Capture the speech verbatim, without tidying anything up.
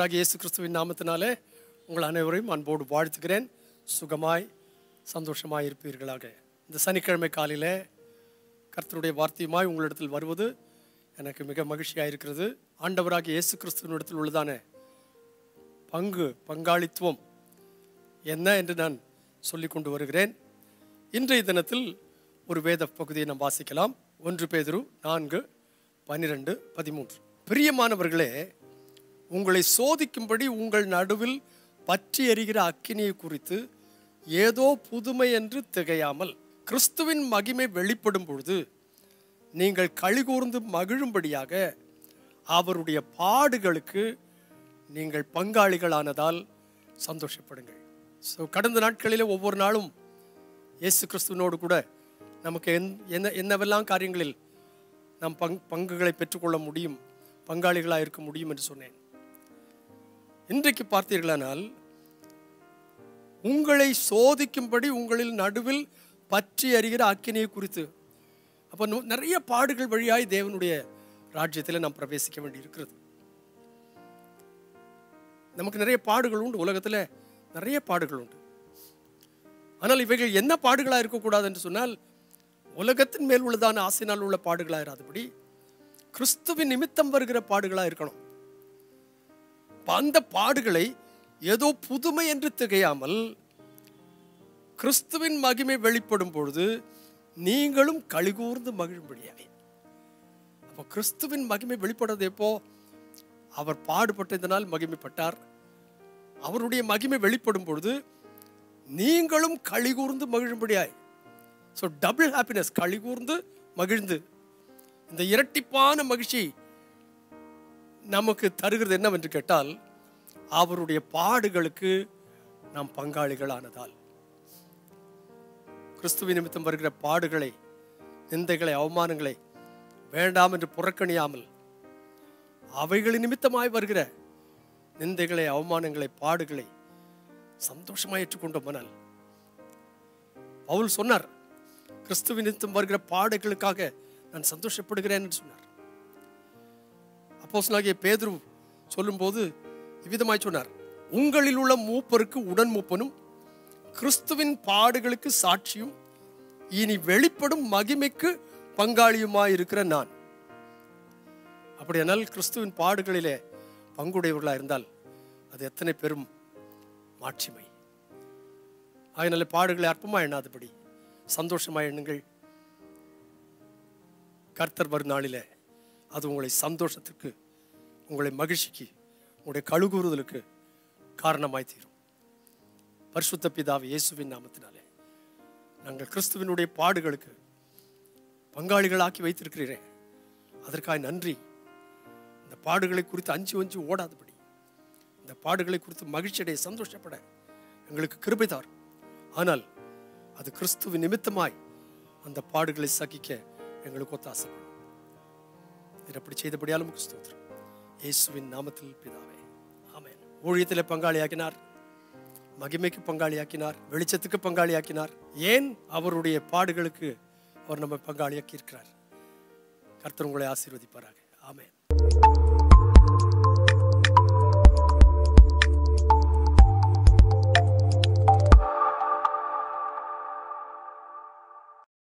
கர்த்தராகிய இயேசு கிறிஸ்துவின் நாமத்தினாலே உங்கள் அனைவரையும் அன்போடு வாழ்த்துகிறேன். சுகமாய் சந்தோஷமாய் இருப்பீர்களாக. இந்த சனிக்கிழமை காலையில் கர்த்தருடைய வார்த்தையுமாய் உங்களிடத்தில் வருவது எனக்கு மிக மகிழ்ச்சியாக இருக்கிறது. ஆண்டவராகிய இயேசு கிறிஸ்துவினிடத்தில் உள்ளதான பங்கு பங்காளித்துவம் என்ன என்று நான் சொல்லி கொண்டு வருகிறேன். இன்றைய தினத்தில் ஒரு வேத பகுதியை நாம் வாசிக்கலாம். ஒன்று பேதுரு நான்கு பன்னிரெண்டு பதிமூன்று. பிரியமானவர்களே, உங்களை சோதிக்கும்படி உங்கள் நடுவில் பற்றி எரிகிற அக்கினியை குறித்து ஏதோ புதுமை என்று திகையாமல் கிறிஸ்துவின் மகிமை வெளிப்படும் பொழுது நீங்கள் களிகூர்ந்து மகிழும்படியாக அவருடைய பாடுகளுக்கு நீங்கள் பங்காளிகளானதால் சந்தோஷப்படுங்கள். ஸோ கடந்த நாட்களில் ஒவ்வொரு நாளும் இயேசு கிறிஸ்துவினோடு கூட நமக்கு என் என்ன என்னவெல்லாம் காரியங்களில் நாம் பங் பங்குகளை பெற்றுக்கொள்ள முடியும், பங்காளிகளாக இருக்க முடியும் என்று சொன்னேன். இன்றைக்கு பார்த்தீர்களானால் உங்களை சோதிக்கும்படி உங்களில் நடுவில் பற்றி அறிகிற அக்கினியை குறித்து. அப்போ நிறைய பாடுகள் வழியாய் தேவனுடைய ராஜ்யத்தில் நாம் பிரவேசிக்க வேண்டி இருக்கிறது. நமக்கு நிறைய பாடுகள் உண்டு, உலகத்தில் நிறைய பாடுகள் உண்டு. ஆனால் இவைகள் என்ன பாடுகளாக இருக்கக்கூடாது என்று சொன்னால், உலகத்தின் மேல் உள்ளதான ஆசையினால் உள்ள பாடுகளாக இராதபடி கிறிஸ்துவின் நிமித்தம் வருகிற பாடுகளாக இருக்கணும். அந்த பாடுகளை ஏதோ புதுமை என்று திகையாமல் கிறிஸ்துவின் மகிமை வெளிப்படும் பொழுது நீங்களும் களிகூர்ந்து மகிழும்படியாய். அப்போ கிறிஸ்துவின் மகிமை வெளிப்படுறது எப்போ? அவர் பாடுபட்டதனால் மகிமைப்பட்டார். அவருடைய மகிமை வெளிப்படும் பொழுது நீங்களும் களிகூர்ந்து மகிழும்படியாய். ஸோ டபுள் ஹாப்பினஸ், களிகூர்ந்து மகிழ்ந்து. இந்த இரட்டிப்பான மகிழ்ச்சி நமக்கு தருகிறது என்னவென்று கேட்டால், அவருடைய பாடுகளுக்கு நாம் பங்காளிகளானதால். கிறிஸ்துவின் நிமித்தம் வருகிற பாடுகளை, நிந்தைகளை, அவமானங்களை வேண்டாம் என்று புறக்கணியாமல் அவைகளின் நிமித்தமாய் வருகிற நிந்தைகளை, அவமானங்களை, பாடுகளை சந்தோஷமாய் ஏற்றுக்கொண்டோமானால், பவுல் சொன்னார், கிறிஸ்துவின் நிமித்தம் வருகிற பாடுகளுக்காக நான் சந்தோஷப்படுகிறேன் என்று சொன்னார். அப்போஸ்தலனாகிய பேதுரு சொல்லும்போது இவ்விதமாய் சொன்னார், உங்களில் உள்ள மூப்பருக்கு உடன் மூப்பனும் கிறிஸ்துவின் பாடுகளுக்கு சாட்சியும் இனி வெளிப்படும் மகிமைக்கு பங்காளியுமாய் இருக்கிற நான். அப்படியானால் கிறிஸ்துவின் பாடுகளிலே பங்குடையவர்களாக இருந்தால் அது எத்தனை பெரும் மாட்சிமை. அதனால பாடுகளை அற்பமாக எண்ணாதபடி சந்தோஷமாக எண்ணுங்கள். கர்த்தர் வரும் நாளிலே அது உங்களை சந்தோஷத்துக்கு, உங்களை மகிழ்ச்சிக்கு, உங்களுடைய கழுகுறுதலுக்கு காரணமாய் தீரும். பரிசுத்த பிதாவே, இயேசுவின் நாமத்தினாலே நாங்கள் கிறிஸ்துவினுடைய பாடுகளுக்கு பங்காளிகளாக்கி வைத்திருக்கிறீரே, அதற்காக நன்றி. இந்த பாடுகளை குறித்து அஞ்சு வஞ்சு ஓடாதபடி, இந்த பாடுகளை குறித்து மகிழ்ச்சியடைய, சந்தோஷப்பட எங்களுக்கு கிருபை தார். ஆனால் அது கிறிஸ்துவின் நிமித்தமாய் அந்த பாடுகளை சகிக்க எங்களுக்கு ஒத்தாசைப்படும். இது அப்படி செய்தபடியாலும் ஸ்தோத்திரம். இயேசுவின் நாமத்தில் பிதாவே, ஆமென். ஊழியத்தில் பங்காளியாக்கினார், மகிமைக்கு பங்காளியாக்கினார், வெளிச்சத்துக்கு பங்காளியாக்கினார். ஏன்? அவருடைய பாடுகளுக்கு அவர் நம்ம பங்காளியாக்கி இருக்கிறார். கர்த்தர் உங்களை ஆசீர்வதிப்பாராக. ஆமென்.